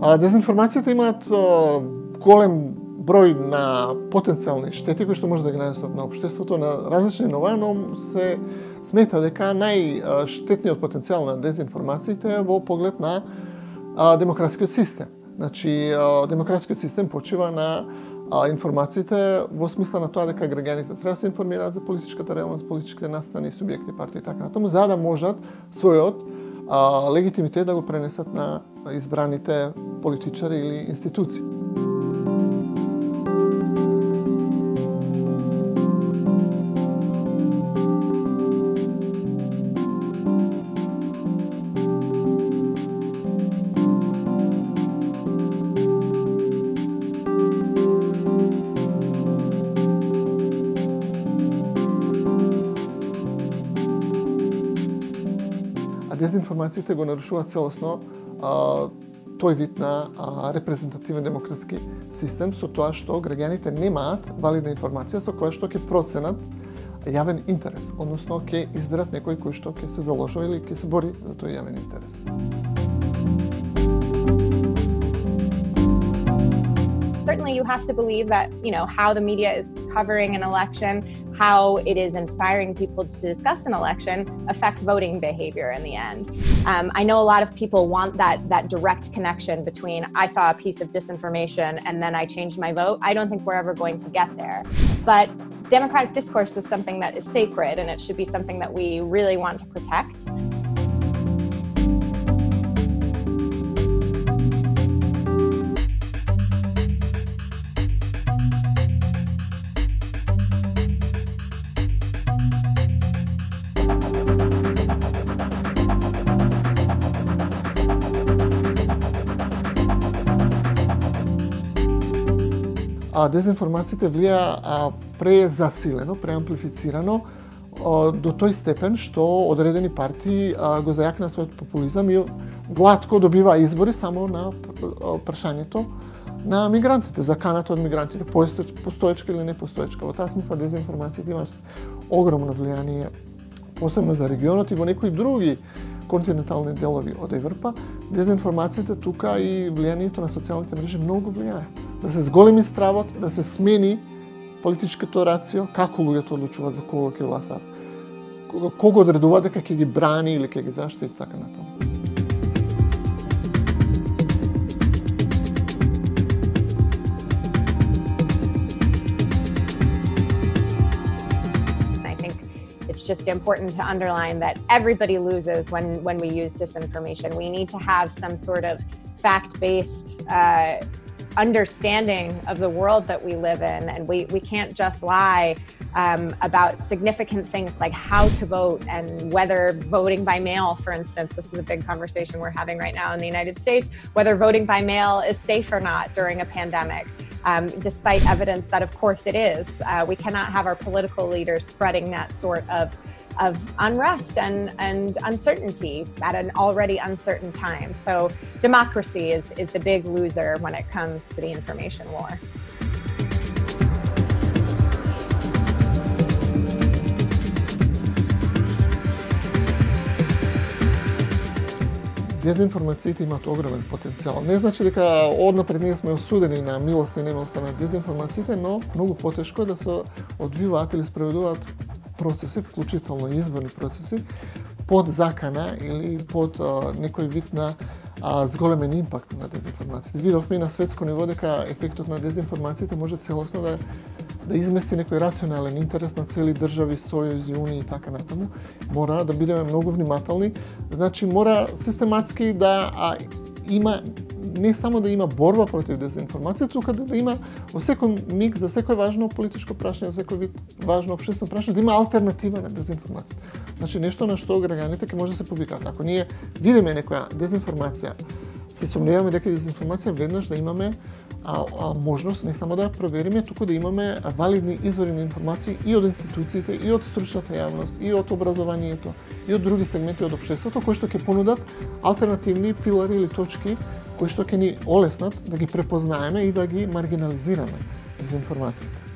Дезинформацијата имаат голем број на потенцијални штети кои што може да ги нанесат на општеството на различни нива, но се смета дека најштетниот потенцијал на дезинформациите е во поглед на демократскиот систем. Значи, демократскиот систем почива на информациите во смисла на тоа дека граѓаните треба да се информираат за политичката реалност, политичките настани, субјекти, партии и така натаму, за да можат својот легитимитет да го пренесат на избраните политичари или институции. Дезинформациите го нарушуваат целосно тој вид на репрезентативен демократски систем со тоа што граѓаните немаат валидна информација со која што ќе проценат јавен интерес, односно ќе изберат некој кој што ќе се заложува или ќе се бори за тој јавен интерес. Certainly you have to believe that, how the media is covering an election, how it is inspiring people to discuss an election affects voting behavior in the end. I know a lot of people want that direct connection between I saw a piece of disinformation and then I changed my vote. I don't think we're ever going to get there. But democratic discourse is something that is sacred and it should be something that we really want to protect. Дезинформациите влија презасилено, преамплифицирано до тој степен што одредени партии го зајакна својот популизам и глатко добива избори само на прашањето на мигрантите, заканата од мигрантите, постоечка или непостоечка. Во таа смисла дезинформациите имаат огромно влијание, посебно за регионот и во некои други континентални делови од Европа. Дезинформациите тука и влијанието на социјалните мрежи многу влијае. Да се зголеми стравот, да се смени политичкото рацио, како луѓето одлучуваат за кого ќе гласаат, кого одредува дека ќе ги брани или ќе ги заштити и така натаму. It's just important to underline that everybody loses when we use disinformation. We need to have some sort of fact-based understanding of the world that we live in, and we can't just lie about significant things like how to vote and whether voting by mail, for instance, this is a big conversation we're having right now in the United States, whether voting by mail is safe or not during a pandemic. Despite evidence that, of course, it is. We cannot have our political leaders spreading that sort of unrest and uncertainty at an already uncertain time. So democracy is the big loser when it comes to the information war. Дезинформациите имаат огромен потенцијал. Не значи дека однапред ние сме осудени на милост и немилост на дезинформациите, но многу потешко е да се одвиваат или спроведуваат процеси, вклучително изборни процеси, под закана или под некој вид на зголемен импакт на дезинформациите. Видовме на светско ниво дека ефектот на дезинформациите може целосно да измести некој рационален интерес на цели држави, сојузи, унии и така натаму. Мора да бидеме многу внимателни. Значи, мора систематски да има, не само да има борба против дезинформација, тука да има во секој миг за секој важно политичко прашање, за секој вид важно општествено прашање, да има алтернатива на дезинформација. Значи, нешто на што граѓаните ќе може да се повикаат. Ако ние видиме некоја дезинформација, се сомневаме дека дезинформација, веднаш да имаме можност не само да ја провериме, туку да имаме валидни извори на информации и од институциите, и од стручната јавност, и од образованието, и од други сегменти од општеството, кои што ќе понудат алтернативни пилари или точки кои што ќе ни олеснат да ги препознаеме и да ги маргинализираме дезинформациите.